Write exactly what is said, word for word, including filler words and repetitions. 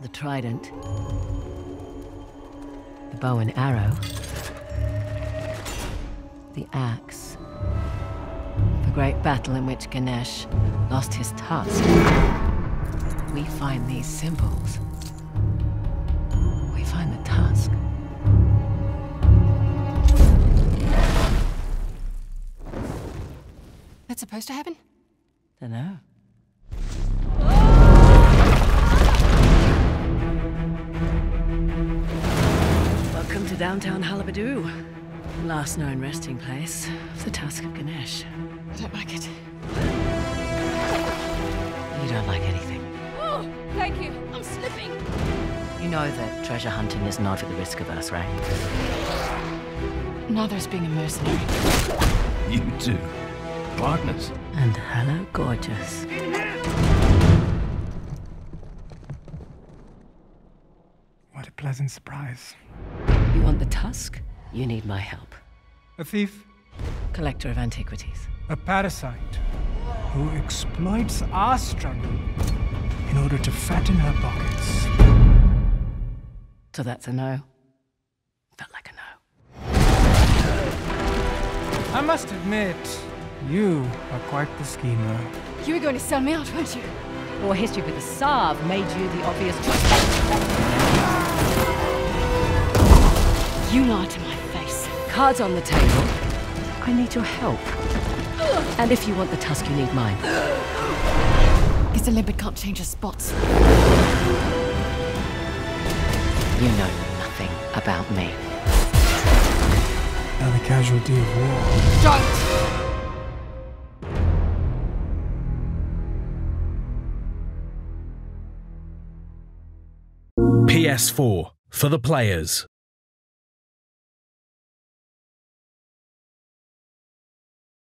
The trident. The bow and arrow. The axe. The great battle in which Ganesh lost his tusk. We find these symbols. We find the tusk. That's supposed to happen? Dunno. Welcome to downtown Halabadu. Last known resting place of the Tusk of Ganesh. I don't like it. You don't like anything. Oh, thank you. I'm slipping. You know that treasure hunting is not at the risk of us, right? Neither is being a mercenary. You too. Partners. And hello, gorgeous. What a pleasant surprise. You want the tusk? You need my help. A thief, Collector of antiquities. a parasite, who exploits our struggle in order to fatten her pockets. So that's a no. Felt like a no. I must admit, you are quite the schemer. You were going to sell me out, weren't you? Your history with the Sav made you the obvious choice. You lied to my face. Cards on the table. I need your help. And if you want the tusk, you need mine. Guess a limpet can't change her spots. You know nothing about me. Another casualty of war. Don't! P S four, for the players.